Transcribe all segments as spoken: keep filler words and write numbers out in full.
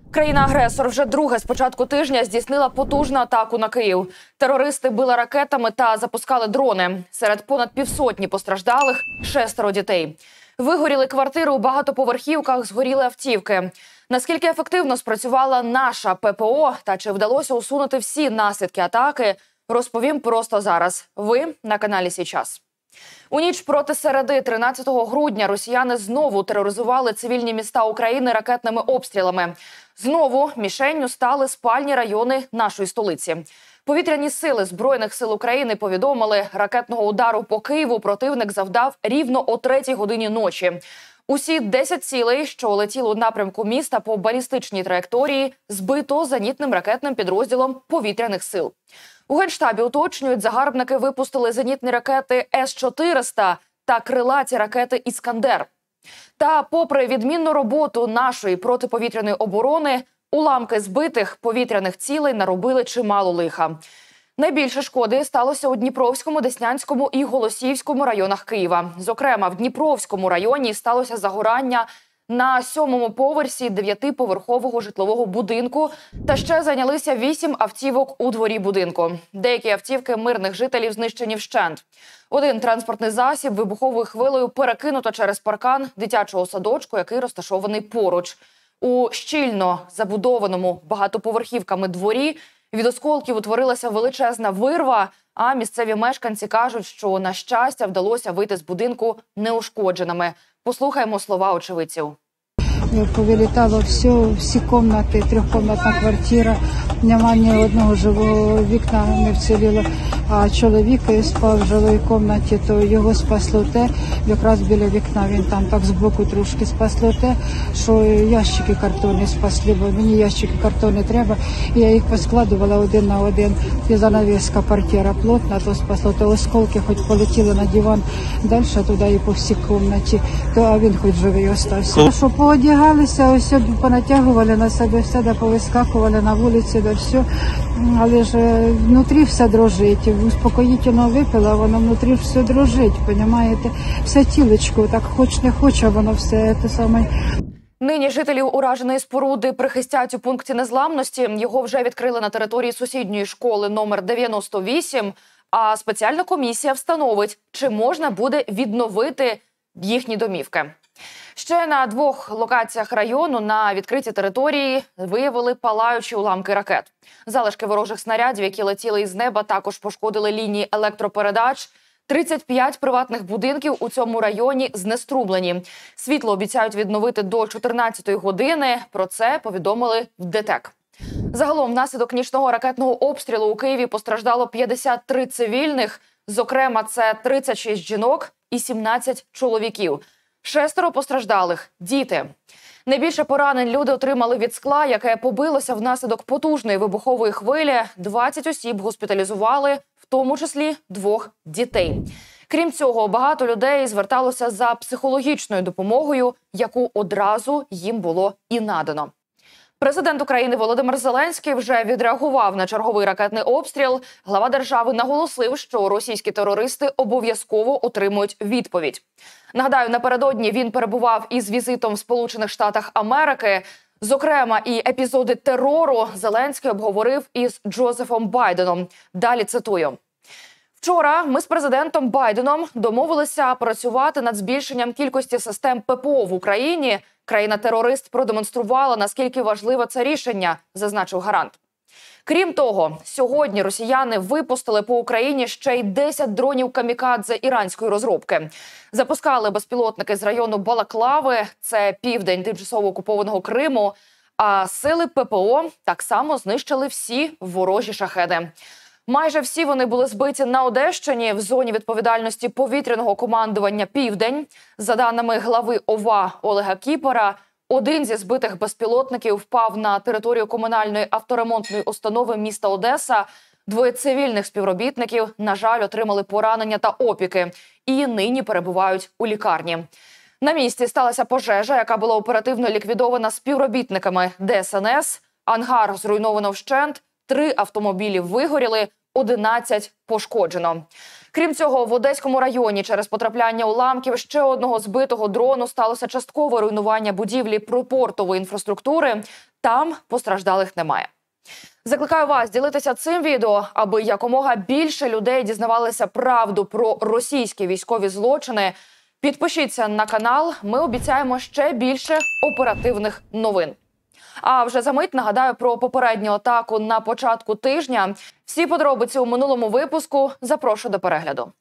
Країна-агресор вже друге з початку тижня здійснила потужну атаку на Київ. Терористи били ракетами та запускали дрони. Серед понад півсотні постраждалих – шестеро дітей. Вигоріли квартири у багатоповерхівках, згоріли автівки. Наскільки ефективно спрацювала наша ППО та чи вдалося усунути всі наслідки атаки, розповім просто зараз. Ви на каналі «Січас». У ніч проти середи, тринадцятого грудня, росіяни знову тероризували цивільні міста України ракетними обстрілами. Знову мішенню стали спальні райони нашої столиці. Повітряні сили Збройних сил України повідомили, ракетного удару по Києву противник завдав рівно о третій годині ночі. Усі десять цілей, що летіли у напрямку міста по балістичній траєкторії, збито зенітним ракетним підрозділом повітряних сил. У Генштабі уточнюють, загарбники випустили зенітні ракети С чотириста та крилаті ракети «Іскандер». Та попри відмінну роботу нашої протиповітряної оборони, уламки збитих повітряних цілей наробили чимало лиха. Найбільше шкоди сталося у Дніпровському, Деснянському і Голосіївському районах Києва. Зокрема, в Дніпровському районі сталося загорання на сьомому поверсі дев'ятиповерхового житлового будинку та ще зайнялися вісім автівок у дворі будинку. Деякі автівки мирних жителів знищені вщент. Один транспортний засіб вибуховою хвилею перекинуто через паркан дитячого садочку, який розташований поруч. У щільно забудованому багатоповерхівками дворі від осколків утворилася величезна вирва, а місцеві мешканці кажуть, що, на щастя, вдалося вийти з будинку неушкодженими. Послухаємо слова очевидців. Повилітало все, всі кімнати, трьохкімнатна квартира, нема ні одного живого вікна не вціліло. А чоловік спав в жилій кімнаті, то його спасло те, якраз біля вікна, він там так збоку трошки спасло те, що ящики картонні спасли, бо мені ящики картонні треба, і я їх поскладувала один на один. І занавеска портьєра плотна, то спасло, то осколки хоч полетіли на диван, далі туди і по всій кімнаті, то а він хоч живий остався. Що поодягалися, ось понатягували на себе все, да повискакували на вулиці, да все, але ж внутрі все дрожить. Успокоїтельно випила, воно внутрі все дрожить, понімаєте? Все тілечко, так хоч не хоче, воно все те саме. Нині жителів ураженої споруди прихистять у пункті незламності. Його вже відкрили на території сусідньої школи номер дев'яносто вісім, а спеціальна комісія встановить, чи можна буде відновити їхні домівки. Ще на двох локаціях району на відкритій території виявили палаючі уламки ракет. Залишки ворожих снарядів, які летіли із неба, також пошкодили лінії електропередач. тридцять п'ять приватних будинків у цьому районі знеструмлені. Світло обіцяють відновити до чотирнадцятої години. Про це повідомили в ДТЕК. Загалом внаслідок нічного ракетного обстрілу у Києві постраждало п'ятдесят три цивільних. Зокрема, це тридцять шість жінок і сімнадцять чоловіків. Шестеро постраждалих – діти. Найбільше поранень люди отримали від скла, яке побилося внаслідок потужної вибухової хвилі. двадцять осіб госпіталізували, в тому числі двох дітей. Крім цього, багато людей зверталося за психологічною допомогою, яку одразу їм було і надано. Президент України Володимир Зеленський вже відреагував на черговий ракетний обстріл. Глава держави наголосив, що російські терористи обов'язково отримують відповідь. Нагадаю, напередодні він перебував із візитом в Сполучених Штатах Америки. Зокрема, і епізоди терору Зеленський обговорив із Джозефом Байденом. Далі цитую. Вчора ми з президентом Байденом домовилися працювати над збільшенням кількості систем ППО в Україні. Країна-терорист продемонструвала, наскільки важливе це рішення, зазначив гарант. Крім того, сьогодні росіяни випустили по Україні ще й десять дронів камікадзе іранської розробки. Запускали безпілотники з району Балаклави, це південь тимчасово окупованого Криму, а сили ППО так само знищили всі ворожі шахеди. Майже всі вони були збиті на Одещині в зоні відповідальності повітряного командування «Південь». За даними глави ОВА Олега Кіпера, один зі збитих безпілотників впав на територію комунальної авторемонтної установи міста Одеса. Двоє цивільних співробітників, на жаль, отримали поранення та опіки і нині перебувають у лікарні. На місці сталася пожежа, яка була оперативно ліквідована співробітниками Де Ес Ен Ес. Ангар зруйновано вщент, три автомобілі вигоріли, одинадцять пошкоджено. Крім цього, в Одеському районі через потрапляння уламків ще одного збитого дрону сталося часткове руйнування будівлі припортової інфраструктури. Там постраждалих немає. Закликаю вас ділитися цим відео, аби якомога більше людей дізнавалися правду про російські військові злочини. Підпишіться на канал, ми обіцяємо ще більше оперативних новин. А вже за мить нагадаю про попередню атаку на початку тижня. Всі подробиці у минулому випуску. Запрошую до перегляду.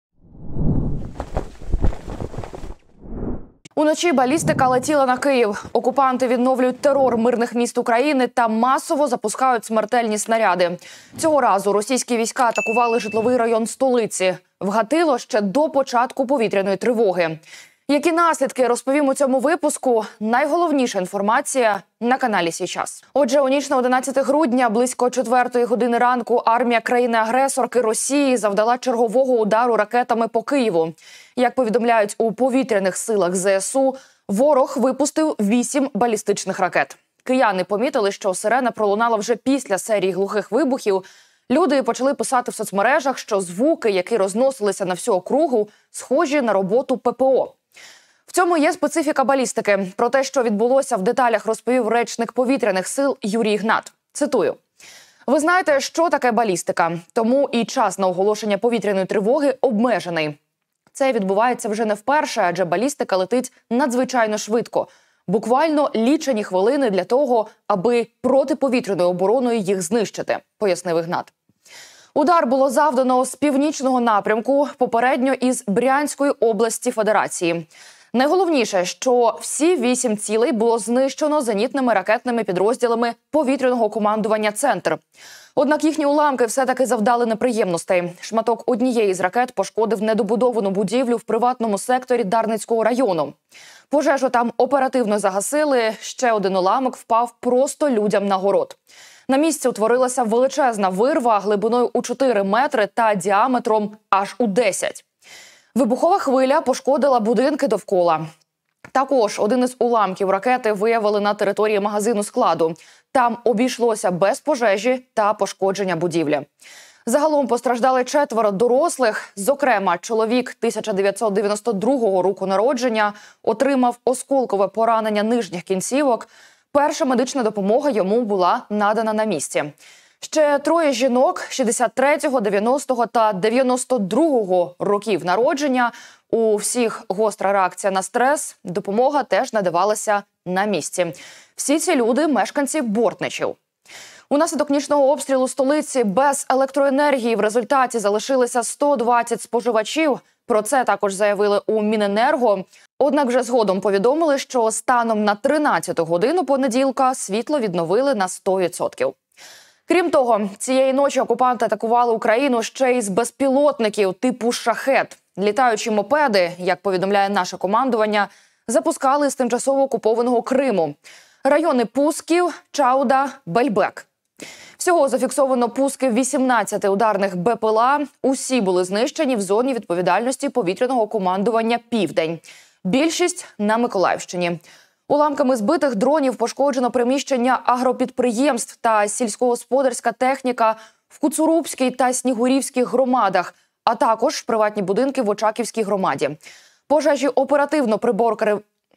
Уночі балістика летіла на Київ. Окупанти відновлюють терор мирних міст України та масово запускають смертельні снаряди. Цього разу російські війська атакували житловий район столиці. Вгатило ще до початку повітряної тривоги. Які наслідки, розповім у цьому випуску. Найголовніша інформація на каналі «Січас». Отже, у ніч на одинадцяте грудня, близько четвертої години ранку, армія країни-агресорки Росії завдала чергового удару ракетами по Києву. Як повідомляють у повітряних силах зе ес у, ворог випустив вісім балістичних ракет. Кияни помітили, що сирена пролунала вже після серії глухих вибухів. Люди почали писати в соцмережах, що звуки, які розносилися на всю округу, схожі на роботу пе пе о. В цьому є специфіка балістики. Про те, що відбулося, в деталях розповів речник повітряних сил Юрій Ігнат. Цитую. «Ви знаєте, що таке балістика, тому і час на оголошення повітряної тривоги обмежений. Це відбувається вже не вперше, адже балістика летить надзвичайно швидко. Буквально лічені хвилини для того, аби протиповітряною обороною їх знищити», – пояснив Ігнат. Удар було завдано з північного напрямку, попередньо із Брянської області Федерації. Найголовніше, що всі вісім цілей було знищено зенітними ракетними підрозділами повітряного командування «Центр». Однак їхні уламки все-таки завдали неприємностей. Шматок однієї з ракет пошкодив недобудовану будівлю в приватному секторі Дарницького району. Пожежу там оперативно загасили, ще один уламок впав просто людям на город. На місці утворилася величезна вирва глибиною у чотири метри та діаметром аж у десять. Вибухова хвиля пошкодила будинки довкола. Також один із уламків ракети виявили на території магазину складу. Там обійшлося без пожежі та пошкодження будівлі. Загалом постраждали четверо дорослих. Зокрема, чоловік тисяча дев'ятсот дев'яносто другого року народження отримав осколкове поранення нижніх кінцівок. Перша медична допомога йому була надана на місці. Ще троє жінок шістдесят третього, дев'яностого та дев'яносто другого років народження. У всіх гостра реакція на стрес. Допомога теж надавалася на місці. Всі ці люди – мешканці Бортничів. Унаслідок нічного обстрілу столиці без електроенергії в результаті залишилися сто двадцять споживачів. Про це також заявили у Міненерго. Однак вже згодом повідомили, що станом на тринадцяту годину понеділка світло відновили на сто відсотків. Крім того, цієї ночі окупанти атакували Україну ще й з безпілотників типу «Шахет». Літаючі мопеди, як повідомляє наше командування, запускали з тимчасово окупованого Криму. Райони пусків, Чауда, Бельбек. Всього зафіксовано пуски вісімнадцяти ударних бе пе ел а. Усі були знищені в зоні відповідальності повітряного командування «Південь». Більшість на Миколаївщині. Уламками збитих дронів пошкоджено приміщення агропідприємств та сільськогосподарська техніка в Куцурубській та Снігурівських громадах, а також приватні будинки в Очаківській громаді. Пожежі оперативно приборкали,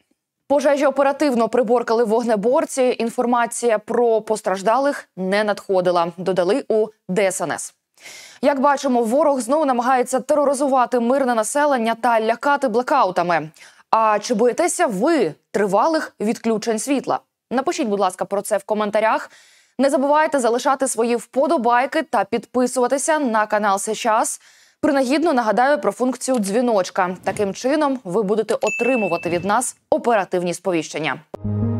Пожежі оперативно приборкали вогнеборці. Інформація про постраждалих не надходила, додали у де ес ен ес. Як бачимо, ворог знову намагається тероризувати мирне населення та лякати блекаутами. А чи боїтеся ви тривалих відключень світла? Напишіть, будь ласка, про це в коментарях. Не забувайте залишати свої вподобайки та підписуватися на канал «Сейчас». Принагідно нагадаю про функцію дзвіночка. Таким чином ви будете отримувати від нас оперативні сповіщення.